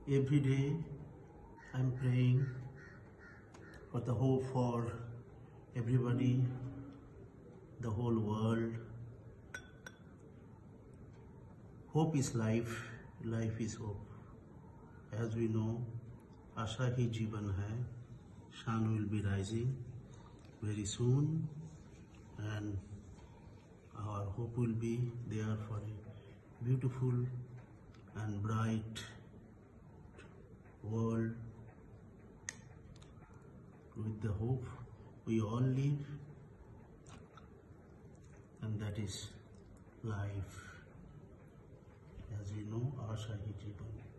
Every day I'm praying for the hope for everybody, the whole world. Hope is life, life is hope. As we know, Asha hi Jeevan hai. Sun will be rising very soon, and our hope will be there for a beautiful and bright world. With the hope we all live, and that is life. As we know, Asha hi Jeevan.